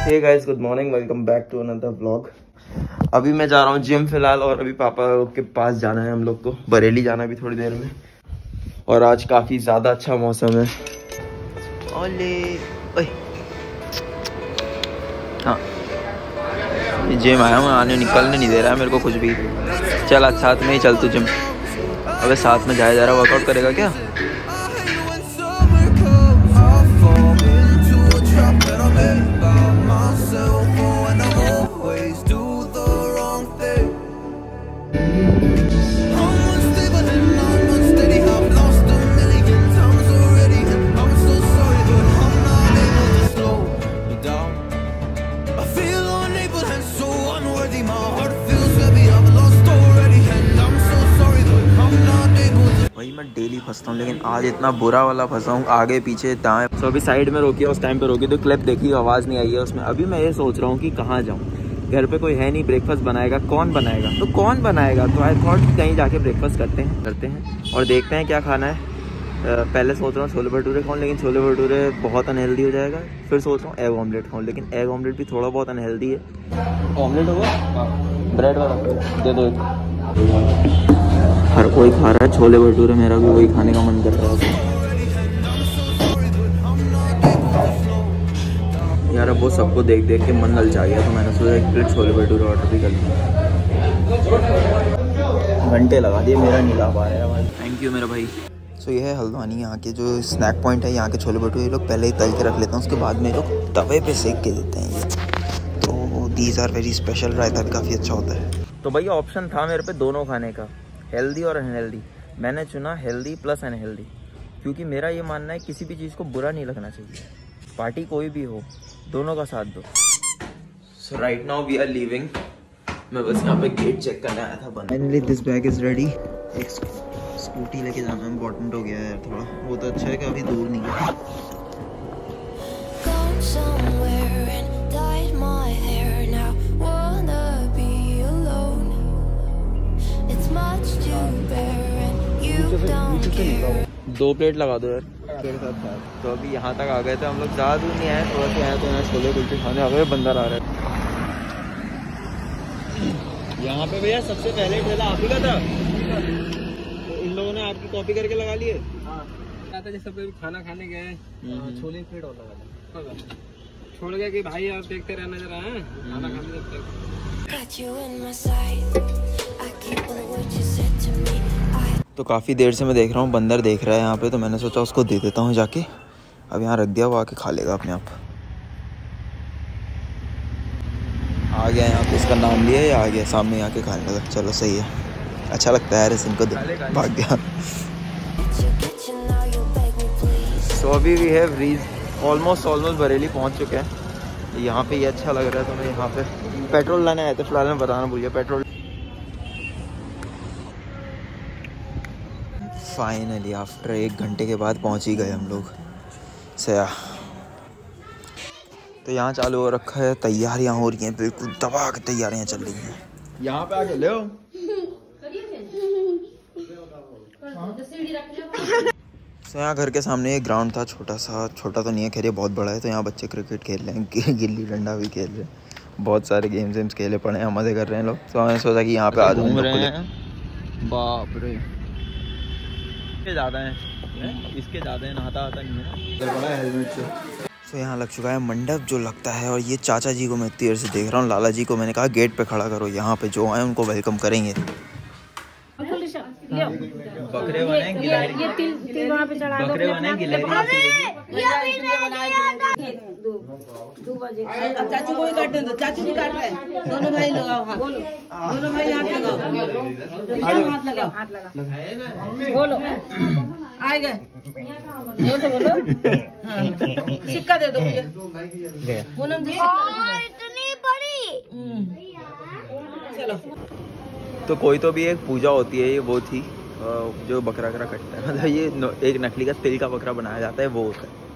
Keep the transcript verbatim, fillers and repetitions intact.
Hey guys, good morning, welcome back to another vlog. अभी मैं जा रहा हूँ जिम फिलहाल, और अभी पापा के पास जाना है हम लोग को, बरेली जाना भी थोड़ी देर में। और आज काफ़ी ज़्यादा अच्छा मौसम है। ओले ओए हाँ, जिम आया हूँ, आने निकलने नहीं दे रहा है मेरे को कुछ भी। चल आज साथ में ही चल तू जिम। अबे साथ में जाया जा रहा, वर्कआउट करेगा क्या? भाई मैं डेली फंसता हूँ, लेकिन आज इतना बुरा वाला फंसा हूँ, आगे पीछे दाएं। तो अभी साइड में रोकी, उस टाइम पे रोकी तो क्लिप देखी, आवाज़ नहीं आई है उसमें। अभी मैं ये सोच रहा हूँ कि कहाँ जाऊँ, घर पे कोई है नहीं, ब्रेकफास्ट बनाएगा कौन बनाएगा? तो कौन बनाएगा? तो आई थॉट कहीं जाके ब्रेकफास्ट करते हैं करते हैं और देखते हैं क्या खाना है। पहले सोच रहा हूँ छोले भटूरे खाऊँ, लेकिन छोले भटूरे बहुत अनहेल्दी हो जाएगा। फिर सोच रहा हूँ एग ऑमलेट खाऊँ, लेकिन एग ऑमलेट भी थोड़ा बहुत अनहेल्दी है। ऑमलेट होगा, ब्रेड वाला दे दो। हर कोई खा रहा है छोले भटूरे, मेरा भी वही खाने का मन कर रहा है यार। अब वो सबको देख देख के मन ललचा गया, तो मैंने सोचा एक प्लेट छोले भटूरे ऑर्डर भी कर लिया। घंटे लगा दिए, मेरा नहीं ला पा रहा है। थैंक यू मेरा भाई। सो ये है हल्द्वानी, यहाँ के जो स्नैक पॉइंट है, यहाँ के छोले भटूरे ये लोग पहले ही तल के रख लेते हैं, उसके बाद में लोग तवे पे सेक के देते हैं ये। तो दीज आर वेरी स्पेशल। रायता भी काफ़ी अच्छा होता है। तो भैया ऑप्शन था मेरे पे दोनों खाने का, हेल्दी और अनहेल्दी। मैंने चुना हेल्दी प्लस अनहेल्दी, क्योंकि मेरा ये मानना है किसी भी चीज़ को बुरा नहीं लगना चाहिए। पार्टी कोई भी हो, दोनों का साथ दो। So right now we are leaving. मैं बस यहाँ पे गेट चेक करने आया था बंद। Finally this bag is ready. एक स्कूटी लेके जाना है, इम्पोर्टेंट हो गया है यार थोड़ा। वो तो अच्छा है कि अभी दूर नहीं है। दो प्लेट लगा दो यार मेरे साथ। तो अभी यहाँ तक आ गए थे हम लोग, ज़्यादा दूर नहीं आए, थोड़ा सा आए तो यहाँ छोले कुलचे खाने आ गए। बंदर आ रहा है यहाँ पे। भैया सबसे पहले ठेला आप ही का था, तो इन लोगों ने आपकी कॉपी करके लगा लिए। हाँ, जैसे खाना खाने गए, छोले प्लेट और लगा छोड़ गया कि भाई आप देखते रहना जरा है खाना खाने जब तक। तो काफ़ी देर से मैं देख रहा हूँ बंदर देख रहा है यहाँ पे, तो मैंने सोचा उसको दे देता हूँ जाके। अब यहाँ रख दिया, वो आके खा लेगा अपने आप। आ गया यहाँ पे, इसका नाम लिया या आ गया सामने आके खाने लगा। चलो सही है, अच्छा लगता है यार इनको दे। भाग गया। सो अभी we have reach almost almost Bareilly पहुँच चुके हैं। यहाँ पे ये अच्छा लग रहा है, तो मैं यहाँ पे पेट्रोल लाने आए थे। फिलहाल मैं बताना भूल गया पेट्रोल। फाइनली आफ्टर एक घंटे के बाद पहुंच ही गए हम लोग सया। तो यहाँ चालू हो रखा है, तैयारियां हो रही हैं, बिल्कुल दबा के तैयारियां चल रही हैं। यहाँ पे आके ले सया। घर के सामने एक ग्राउंड था, छोटा सा, छोटा तो नहीं है खैर, ये बहुत बड़ा है। तो यहाँ बच्चे क्रिकेट खेल रहे हैं, गिल्ली डंडा भी खेल रहे हैं, बहुत सारे गेम्स वेम्स खेले पड़े हैं, मजे कर रहे हैं लोग। तो मैंने सोचा कि यहाँ पे आ घूम रहे हैं। बाप रे, ज़्यादा है इसके, ज़्यादा है, नहाता आता नहीं है बड़ा हेलमेट से। तो यहाँ लग चुका है मंडप जो लगता है, और ये चाचा जी को मैं इतनी देर से देख रहा हूँ। लाला जी को मैंने कहा गेट पे खड़ा करो, यहाँ पे जो आए उनको वेलकम करेंगे। बकरे बने गिलहरी, ये तिल तिल वहाँ पे चढ़ा दो। बकरे बने गिलहरी। चाचू को भी काटने दो, चाचू भी काट रहे हैं। दोनों भाई लगाओ हाथ, बोलो दोनों भाई हाथ लगाओ, हाथ लगाओ, हाथ लगाओ, बोलो आ गए तो बोलो। सिक्का दे दो मुझे, पूनम जी इतनी बड़ी। चलो, तो कोई तो भी एक पूजा होती है, ये वो थी जो बकरा करा कटता है, मतलब ये एक नकली का तिल का बकरा बनाया जाता है, वो होता है।